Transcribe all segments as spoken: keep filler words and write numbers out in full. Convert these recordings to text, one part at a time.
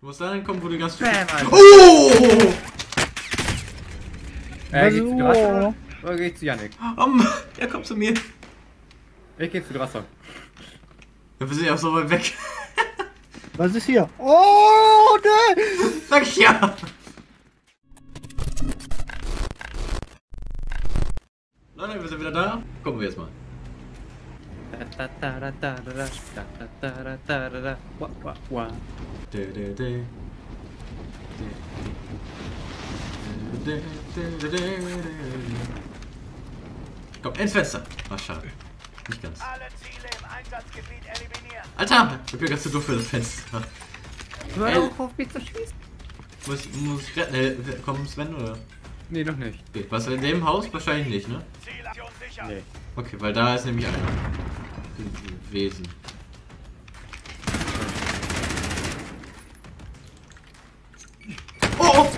musst da hinkommen, wo du ganz... Bam, oh! Äh, geht's zu Grasser? Oder geht's zu Yannick? Um, er kommt zu mir. Ich geh zu Grasser. Ja, wir sind ja auch so weit weg. Was ist hier? Oh, ne! Sag ich ja! Leute, wir sind wieder da. Gucken wir jetzt mal. Komm, ins Fenster. Ach, schade. Nicht ganz. Alle Ziele im Einsatzgebiet eliminieren. Alter! Ich bin ganz zu doof für das Fenster. Hör Ey. auf, auf mich zu schießen. Muss, muss ich retten? Äh, kommt Sven oder? Nee, noch nicht. Okay. Was in dem Haus? Wahrscheinlich nicht, ne? Zielaktion sicher. Nee. Okay. Weil da ist nämlich ein Wesen. Oh! Oh!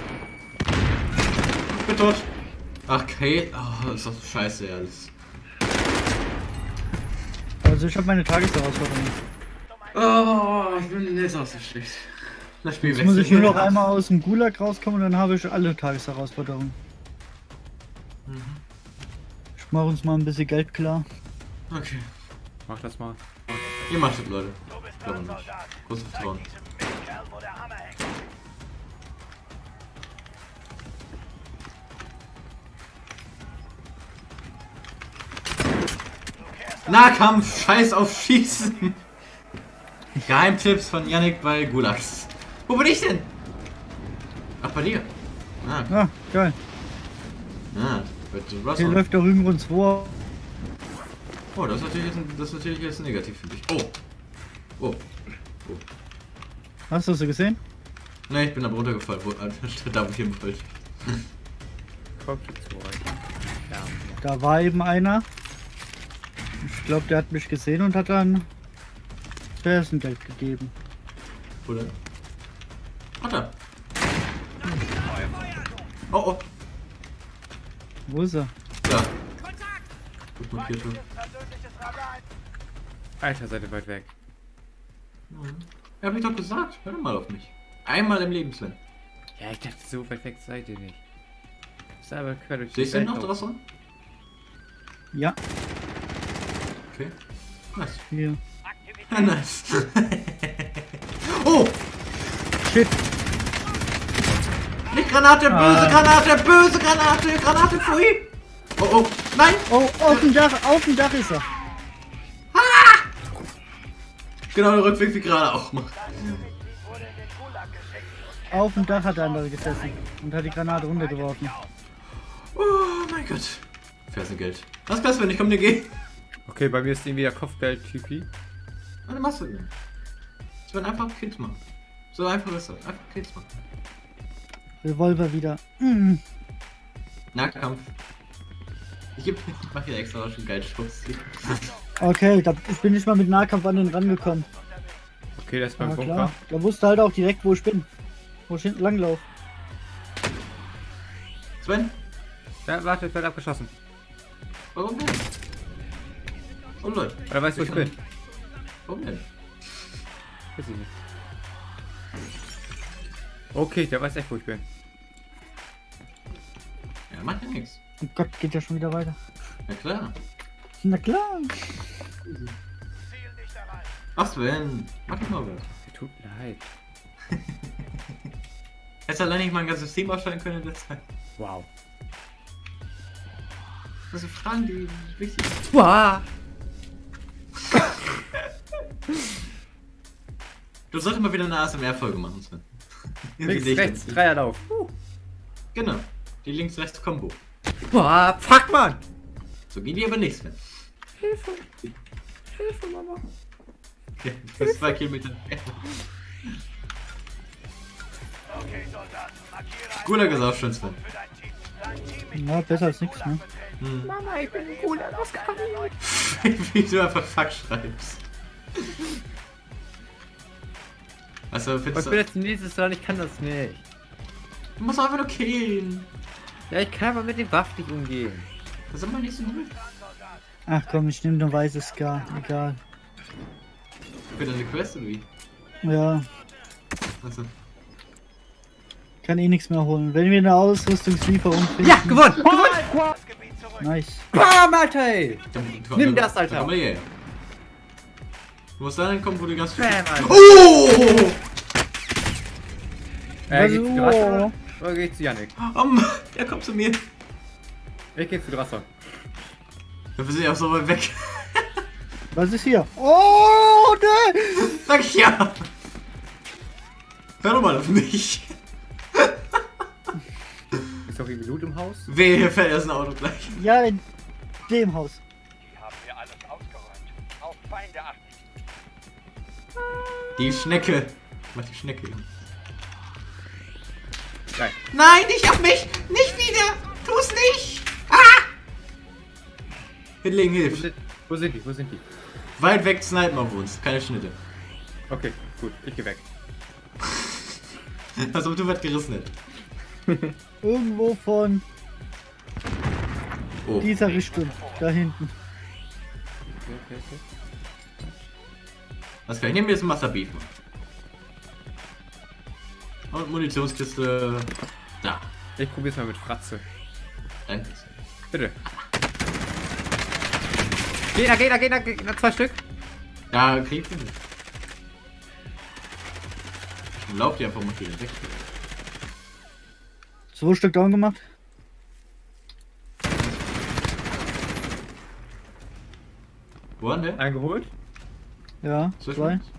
Ich bin tot. Ach, Kate. Oh, das ist doch scheiße alles. Also ich habe meine Tagesherausforderung. Oh, ich bin jetzt auch so schlecht. Das Spiel Jetzt muss ich nur noch einmal aus dem Gulag rauskommen und dann habe ich alle Tagesherausforderungen. Mhm. Ich mache uns mal ein bisschen Geld klar. Okay. Mach das mal. Ihr macht das, Leute. Du bist Glaube ein nicht. Soldat. Großes Zeig Vertrauen. diesem Mistkerl, wo der Hammer hängt. Nahkampf, scheiß auf Schießen. Geheimtipps von Yannick bei Gulags. Wo bin ich denn? Ach, bei dir. Ah, Ah, geil. ah, bei Hier Russell. läuft der Rügen uns vor. Oh, das ist natürlich jetzt, das ist natürlich jetzt negativ für dich. Oh. Oh. Oh. Hast du sie gesehen? Ne, ich bin da runtergefallen, wo, da wo ich hin wollte. Kommt zu euch. Ja. Da war eben einer. Ich glaube, der hat mich gesehen und hat dann Geld gegeben. Wo denn? Ach da. Oh, oh. Wo ist er? Da. Gut markiert. Persönliches Radar. Alter, seid ihr weit weg. Mhm. Ja, hab ich doch gesagt. Hör doch mal auf mich. Einmal im Leben, Sven. Ja, ich dachte, so weit weg seid ihr nicht. Ist aber quer durch die Siehst du ihn Welt noch laufen. draußen? Ja, Okay. Nice. hier. Ja, nice. Oh! Shit. Nicht Granate, böse Ah. Granate, böse Granate, Granate, pfui! Oh, oh, nein! Oh, auf dem Dach, auf dem Dach ist er. Genau der Rückweg wie gerade auch mal. Wurde in den Gulag geschickt. Auf dem Dach hat der andere gesessen und hat die Granate runtergeworfen. Oh mein Gott. Fersengeld. Was klar, wenn ich komm dir gehen. Okay, bei mir ist irgendwie der Kopfgeld-Typi. Warte, machst du denn? Es wird einfach Kills machen. So einfach ist das. Einfach Kills machen. Revolver wieder. Mm. Nahkampf. Ich, geb, ich mach hier extra schon geil Schuss. Okay, da, ich bin nicht mal mit Nahkampf an den rangekommen. Okay, das ist beim Ja, Bunker. klar. Der wusste halt auch direkt, wo ich bin. Wo ich hinten langlaufe. Sven? Ja, warte, ich werde abgeschossen. Warum denn? Oh Leute. Oder weißt du, wo ich bin? Warum denn? Weiß ich nicht. Okay, der weiß echt, wo ich bin. Ja, macht ja nichts. Oh Gott, geht ja schon wieder weiter. Na klar. Na klar. Ziel nicht erreicht. Ach Sven, mach dich mal was. Tut mir leid. Hättest du allein nicht mal ein ganzes Team ausstellen können in der Zeit. Wow. Das sind Fragen, die wichtig sind. Wow. Du solltest mal wieder eine A S M R-Folge machen, Sven. Links, Die nicht- rechts, Dreierlauf. Uh. Genau. Die Links-Rechts-Kombo. Boah, fuck, Mann. So geht die aber nicht, Sven. Hilfe. Hilfe, Mama. Ja, das ist zwei Kilometer. Okay, Soldat. Markiere einen Gulag ist auch schön, Sven. für dein Team. Dein Team ist Na, besser als nichts, ne? Hm. Mama, ich bin ein cooler Oscar. Wie du einfach Fuck schreibst. Also, Ich findest bin du, jetzt nächstes Mal, ich kann das nicht. du musst einfach nur killen. Ja, ich kann aber mit den Waffen nicht umgehen. Das ist immer nicht so gut. Ach komm, ich nehme eine weiße Scar. Egal. Für deine Quest oder wie? Ja. Also, Kann eh nichts mehr holen. Wenn wir eine Ausrüstungslieferung finden. Ja, gewonnen! Gewonnen! Das Gebiet zurück. Nice. Bam, Alter, ey! komm, Nimm da- das, Alter. da Komm mal her. Du musst dahin kommen, wo du ganz... Bam, Alter. Oh! Äh, geht's zu Oh. Rasser? Oder geht's zu Yannick? Um, er kommt zu mir. Ich geh zu Rasser. Wir sind ja auch so weit weg. Was ist hier? Oh, ne! Sag ich ja. Hör doch mal auf mich. Ist doch irgendwie Loot im Haus? Wehe, hier fährt erst ein Auto gleich. Ja, in dem Haus. Die haben wir alles ausgeräumt. Auf Feinde achten. Die Schnecke. Mach die Schnecke. Geil. Nein, nicht auf mich! Nicht wieder! Tu's nicht! Ah! Hinlegen Wo hilft. sind, wo sind die? Wo sind die? Weit weg snipen auf uns. Keine Schnitte. Okay, gut. Ich geh weg. Als ob du was gerissen hättest. Irgendwo von Oh. dieser Richtung. Da hinten. Okay, okay, okay. Was kann ich? Nehmen wir jetzt ein Master Beef. Und Munitionskiste. Da. Ich probier's mal mit Fratze. Danke. Bitte. Gegner, Gegner, Gegner, Gegner, zwei Stück. Da kriegst du nicht. Lauf die einfach mal wieder weg. Zwei Stück down gemacht. Wo waren der? Eingeholt. Ja, Zwischen zwei. uns?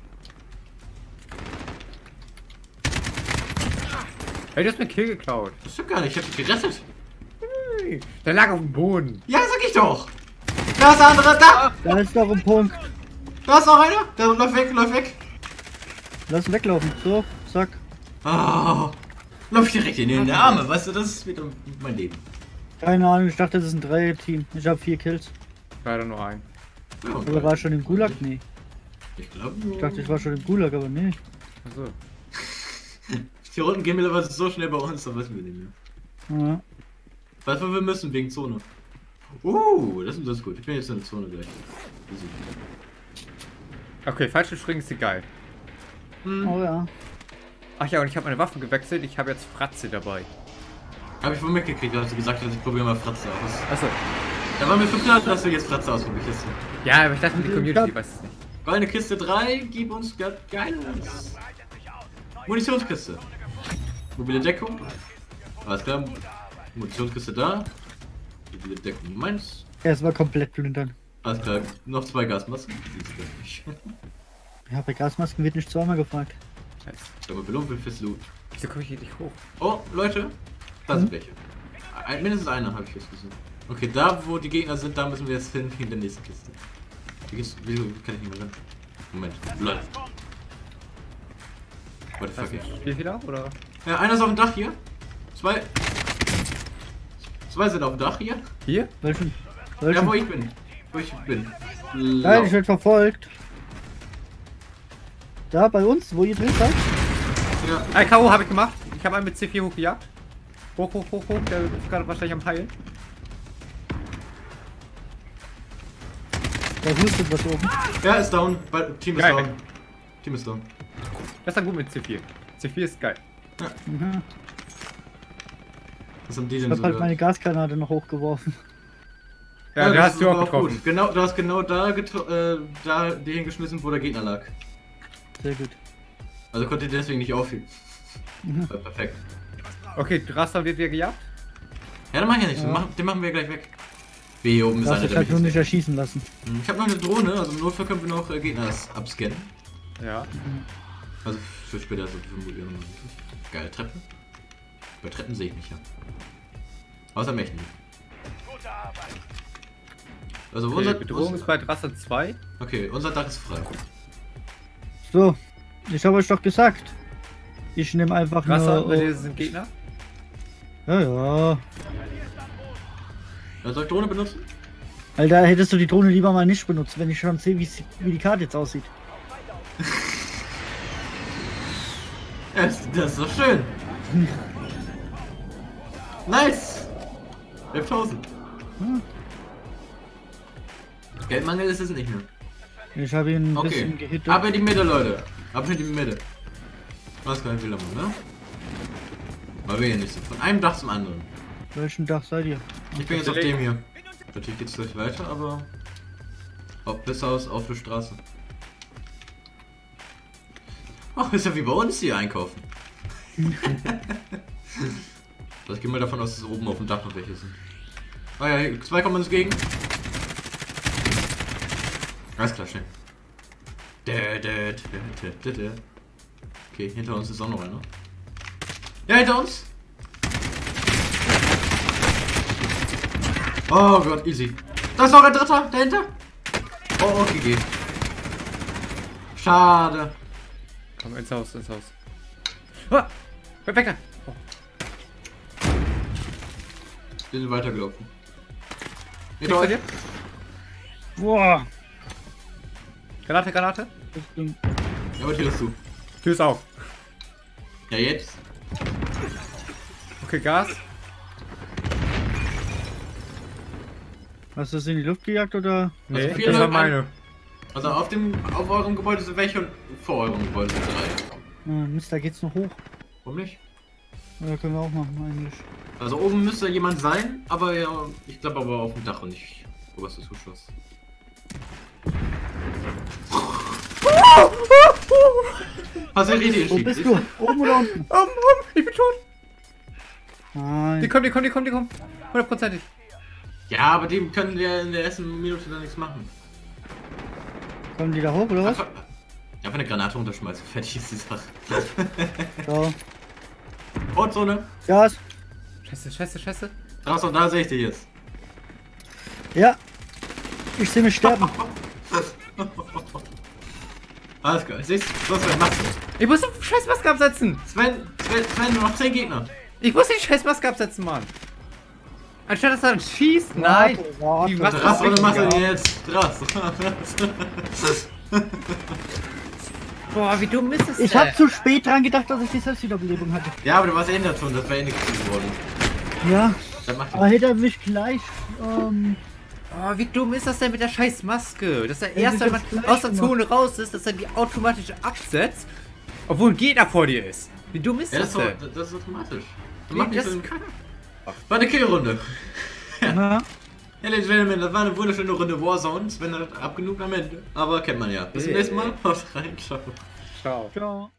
Hey, du hast mir Kill geklaut. Das stimmt gar nicht. Ich hab dich gerettet. Hey, der lag auf dem Boden. Ja, sag ich doch. Da ist der andere. Da! Da ist noch ein Punkt. Da ist noch einer. Der läuft weg, läuft weg. Lass weglaufen. So, zack. Oh, läuft direkt in die Arme. Weißt du, das ist wieder mein Leben. Keine Ahnung, ich dachte, das ist ein Dreier-Team. Ich habe vier Kills. Leider nur ein. Ja, Oder war ich schon im Gulag? Nee. ich glaube, Ich dachte, ich war schon im Gulag, aber nee. Achso. die Runden gehen mittlerweile so schnell bei uns, da wissen wir nicht mehr. Ja. Was wir müssen wegen Zone. Uh, das ist, das ist gut. Ich bin jetzt in der Zone gleich. Easy. Okay, falsche Springen ist egal. Hm. Oh ja. Ach ja, und ich habe meine Waffe gewechselt. Ich habe jetzt Fratze dabei. Hab ich von mitgekriegt, als du gesagt hast, ich probiere mal Fratze aus. Achso. Da war mir schon klar, dass du jetzt Fratze ausprobierst. Ja, aber ich dachte, die Community weiß es nicht. Goldene Kiste drei, gib uns ge geiles. Munitionskiste. Mobile Deckung. Alles klar. Munitionskiste da. Mobile Deckung meins. Erstmal komplett plündern. Alles klar. Noch zwei Gasmasken. Ja, bei Gasmasken wird nicht zweimal gefragt. Nice. Ich habe belohnt fürs Loot. Wieso komme ich hier nicht hoch? Oh, Leute. Da sind welche. Ein, mindestens einer habe ich jetzt gesehen. Okay, da wo die Gegner sind, da müssen wir jetzt hin, in der nächsten Kiste. Wie geht's? Wieso kann ich nicht mehr rein? Moment. Leute. What the fuck, ja. Spielfehler oder? Ja, einer ist auf dem Dach hier. Zwei. Zwei sind auf dem Dach hier. Hier? Welchen? Ja, Welchen? wo ich bin. Wo ich bin. Nein, Lauf. ich werde verfolgt. Da bei uns, wo ihr drin seid? Ja. Ein K O habe ich gemacht. Ich habe einen mit C vier hochgejagt. Hoch, hoch, hoch, hoch. Der ist gerade wahrscheinlich am Heilen. Da hustet was oben. Er ist down. Bei- Team ist Geil. down. Team ist down. Das ist dann gut mit C vier. C vier ist geil. Mhm. Was haben die Ich denn hab so? halt meine Gasgranate noch hochgeworfen. Ja, der das hast ist du auch aber getroffen. gut. Genau, du hast genau da, getro äh, da die hingeschmissen, wo der Gegner lag. Sehr gut. Also konnte der deswegen nicht aufheben. Mhm. War perfekt. Okay, Raster wird wieder gejagt. Ja, dann mach ich ja nicht. Ja. Den, machen, den machen wir gleich weg. B hier oben ist Darfst einer, dich der halt nur mich nicht erschießen lassen. Hm, Ich habe noch eine Drohne, also im Notfall können wir noch äh, Gegner abscannen. Ja. Also für später, so für Mobil nochmal. Geile Treppen. Bei Treppen sehe ich mich ja. Außer mich nicht. Gute Arbeit. Also Okay, unser Bedrohung ist unser, bei Raster zwei. okay, unser Dach ist frei. So, ich habe euch doch gesagt. Ich nehme einfach Raster, nur... bei dir sind Gegner. Ja, ja. Ja, soll ich Drohne benutzen? Alter, hättest du die Drohne lieber mal nicht benutzt, wenn ich schon sehe, wie, sie- wie die Karte jetzt aussieht. Ja, das, das ist doch schön. Nice! elftausend. Hm. Geldmangel ist es nicht mehr. Ich habe ihn ein Okay. bisschen gehittet. Ab in die Mitte, Leute. Ab in die Mitte. Was kein Fehler, ne? Weil wir hier nicht sind. Von einem Dach zum anderen. Welchen Dach seid ihr? Ich bin jetzt auf dem hier. Natürlich geht's gleich weiter, aber auch besser aus auf der Straße. Ach, ist ja wie bei uns hier einkaufen. Also ich gehe mal davon aus, dass oben auf dem Dach noch welche sind. Ah ja, hier, zwei kommen uns gegen. Alles klar, schnell. Dä, dä, dä, dä, dä, dä. Okay, hinter uns ist auch noch einer. Ja, hinter uns! Oh Gott, easy. Da ist noch ein dritter, dahinter. Oh, okay, geht. Schade. Komm ins Haus, ins Haus. Ah, weg da. Oh. Wir sind weitergelaufen. Hinter euch. Boah. Granate, Granate. Das Ding. Ja, aber Tür ist zu. Tür ist auf. Ja, jetzt. Okay, Gas. Hast du das in die Luft gejagt oder? Nee, viele das war Leute- meine. Also auf dem, auf eurem Gebäude sind welche und vor eurem Gebäude sind drei. Ah, Mist, da geht's noch hoch. Warum nicht? Ja, können wir auch machen eigentlich. Also oben müsste jemand sein, aber ja, ich glaube aber auf dem Dach und nicht oberstes Zuschluss. Hast du richtig Wo entschieden? bist du? Oben oder unten? Um, um, ich bin tot. Die Nein. kommen, die kommen, die kommen, die kommen. Hundertprozentig. Ja, aber dem können wir in der ersten Minute dann nichts machen. Kommen die da hoch oder was? Einfach, einfach eine Granate runterschmeißen, fertig ist die Sache. So. Ortzone. Gas. Scheiße, scheiße, scheiße. Draußen, da sehe ich dich jetzt. Ja. Ich sehe mich sterben. Alles klar, siehst du, was wir machen? Ich muss die scheiß Maske absetzen. Sven, Sven, Sven, nur noch zehn Gegner. Ich muss die scheiß Maske absetzen, Mann. Anstatt dass er dann schießt, nein. Warte, warte. Die Maske Drass, oder machst du wichtiger. jetzt? Drass. Boah, wie dumm ist das Ich denn? hab zu spät dran gedacht, dass ich die Selbstwiederbelebung hatte. Ja, aber du warst eh in der Zone, das wäre eh nichts geworden. Ja. Dann mach Aber ich. hätte er mich gleich. Ähm, Oh, wie dumm ist das denn mit der scheiß Maske? Dass er Ja, erst, sie wenn man wird's gleich aus der gemacht. Zone raus ist, dass er die automatisch absetzt, obwohl ein Gegner vor dir ist. Wie dumm ist Ja, das das ist, denn? so, das ist automatisch. Du Wie, machst nicht das so einen kann- War eine Killrunde. ja. Ja, Ladies and Gentlemen, das war eine wunderschöne Runde Warzone. Sven hat abgenug am Ende. Aber kennt man ja. Bis zum nächsten Mal. Haut rein, ciao. Ciao. Ciao.